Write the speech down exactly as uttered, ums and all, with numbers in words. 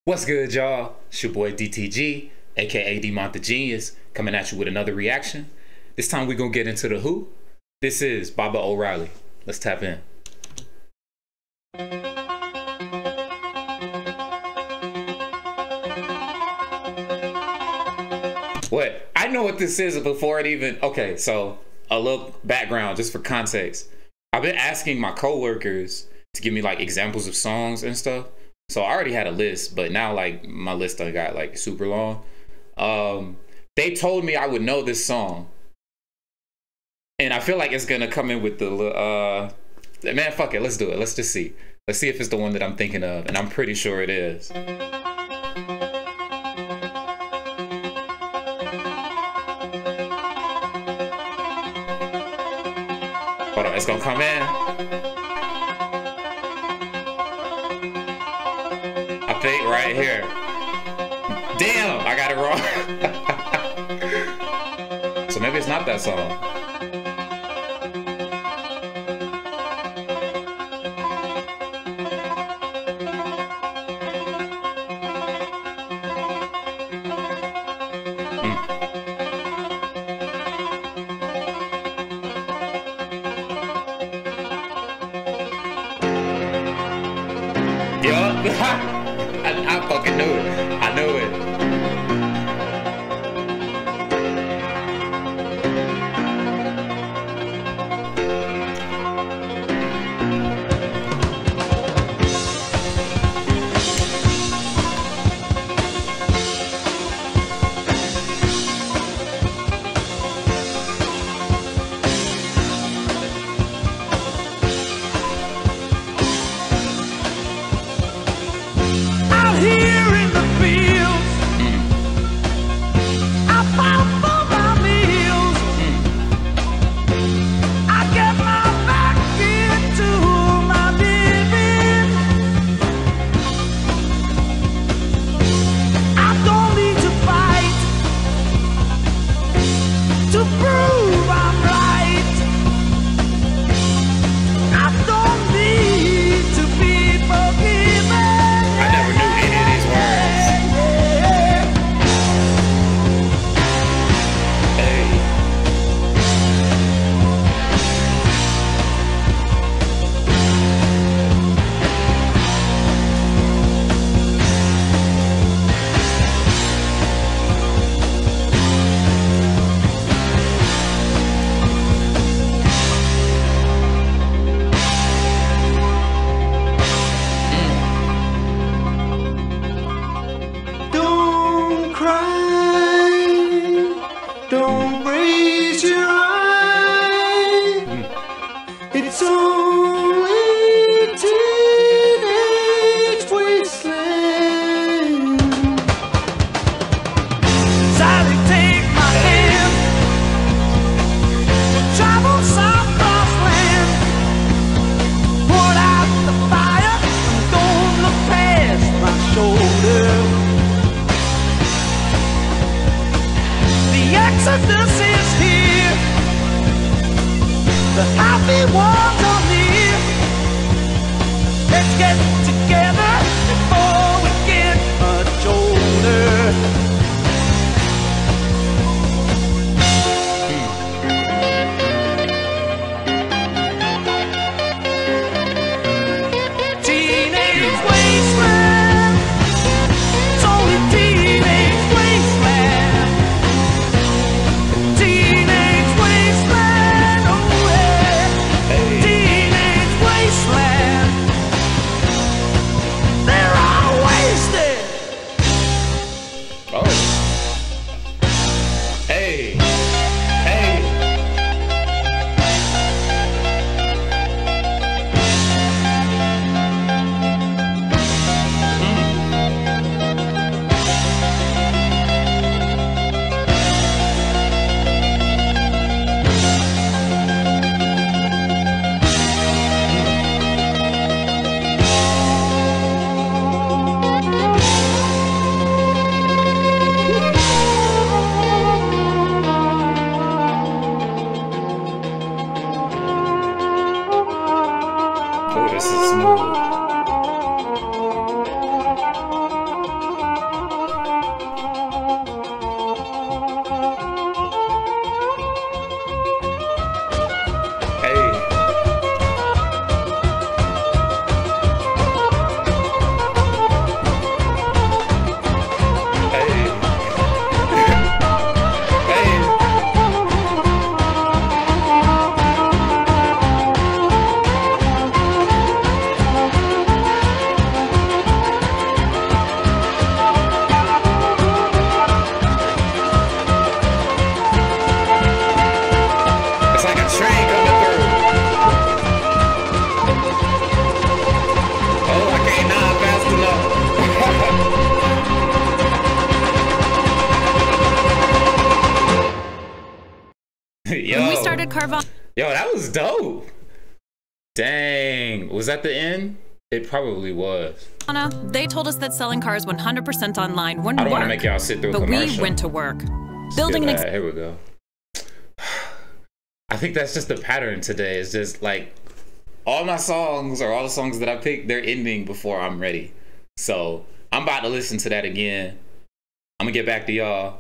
What's good, y'all? It's your boy D T G, aka D-Mont the Genius, coming at you with another reaction. This time we're gonna get into the Who. This is Baba O'Riley. Let's tap in. What? I know what this is before it even... Okay, so a little background just for context. I've been asking my coworkers to give me like examples of songs and stuff. So I already had a list, but now like my list done got like super long. Um, they told me I would know this song, and I feel like it's gonna come in with the uh, man. Fuck it, let's do it. Let's just see. Let's see if it's the one that I'm thinking of, and I'm pretty sure it is. Hold on, it's gonna come in. I think right here. Damn, I got it wrong. So maybe it's not that song. Mm. Yup. I, I fucking knew it. I knew it. Here in the fields, Mm. I found for my meals. Mm. I get my back into my living. I don't need to fight to prove I'm right. I don't need to be forgiven. I never knew any of these words. Hey. Don't cry, don't raise your eye. It's only teenage wasteland. Sally, take my hand. We'll travel some cross land. Put out the fire, don't look past my shoulder. The exodus is here. The happy ones are near. Let's get together before we get much older. Teenage wasteland. It's only teenage wasteland. Teenage wasteland, oh yeah. Hey. Teenage wasteland. Carvana. Yo, that was dope. Dang. Was that the end? It probably was. They told us that selling cars one hundred percent online wouldn't I don't work. want to make y'all sit through a but commercial. we went to work. Let's Building do an that. ex- Here we go. I think that's just the pattern today. It's just like all my songs or all the songs that I picked, they're ending before I'm ready. So I'm about to listen to that again. I'm gonna get back to y'all.